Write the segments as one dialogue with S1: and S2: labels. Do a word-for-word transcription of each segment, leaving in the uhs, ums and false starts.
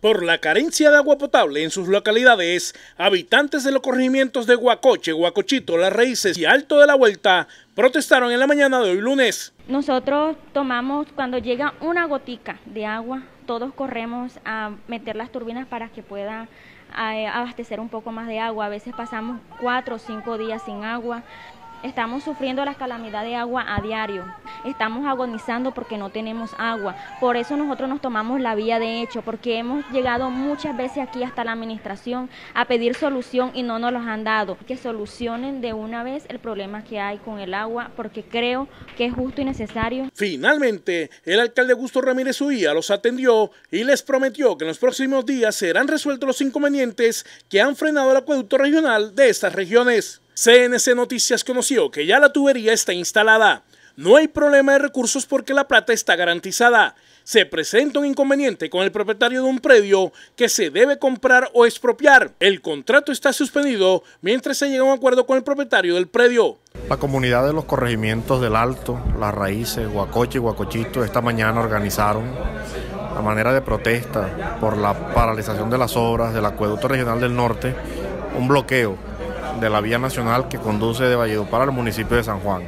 S1: Por la carencia de agua potable en sus localidades, habitantes de los corregimientos de Guacoche, Guacochito, Las Raíces y Alto de la Vuelta protestaron en la mañana de hoy lunes.
S2: Nosotros tomamos, cuando llega una gotica de agua, todos corremos a meter las turbinas para que pueda eh, abastecer un poco más de agua. A veces pasamos cuatro o cinco días sin agua. Estamos sufriendo la calamidad de agua a diario. Estamos agonizando porque no tenemos agua. Por eso nosotros nos tomamos la vía de hecho, porque hemos llegado muchas veces aquí hasta la administración a pedir solución y no nos los han dado. Que solucionen de una vez el problema que hay con el agua, porque creo que es justo y necesario.
S1: Finalmente, el alcalde Augusto Ramírez Uría los atendió y les prometió que en los próximos días serán resueltos los inconvenientes que han frenado el acueducto regional de estas regiones. C N C Noticias conoció que ya la tubería está instalada. No hay problema de recursos porque la plata está garantizada. Se presenta un inconveniente con el propietario de un predio que se debe comprar o expropiar. El contrato está suspendido mientras se llega a un acuerdo con el propietario del predio.
S3: La comunidad de los corregimientos del Alto, Las Raíces, Guacoche y Guacochito esta mañana organizaron a manera de protesta por la paralización de las obras del acueducto regional del norte, un bloqueo de la vía nacional que conduce de Valledupar al municipio de San Juan.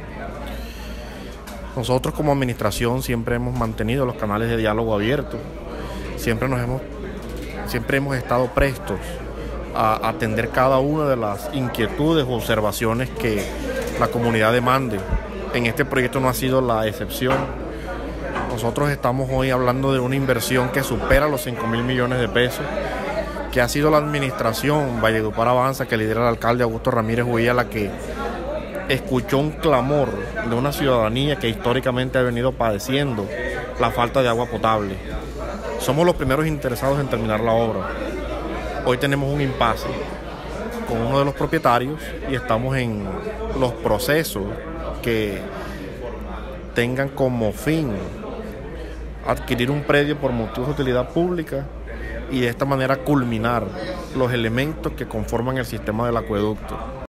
S3: Nosotros como administración siempre hemos mantenido los canales de diálogo abiertos, siempre, nos hemos, siempre hemos estado prestos a atender cada una de las inquietudes o observaciones que la comunidad demande. En este proyecto no ha sido la excepción. Nosotros estamos hoy hablando de una inversión que supera los cinco mil millones de pesos, que ha sido la administración Valledupar Avanza, que lidera el alcalde Augusto Ramírez Uría, la que escuchó un clamor de una ciudadanía que históricamente ha venido padeciendo la falta de agua potable. Somos los primeros interesados en terminar la obra. Hoy tenemos un impasse con uno de los propietarios y estamos en los procesos que tengan como fin adquirir un predio por motivos de utilidad pública y de esta manera culminar los elementos que conforman el sistema del acueducto.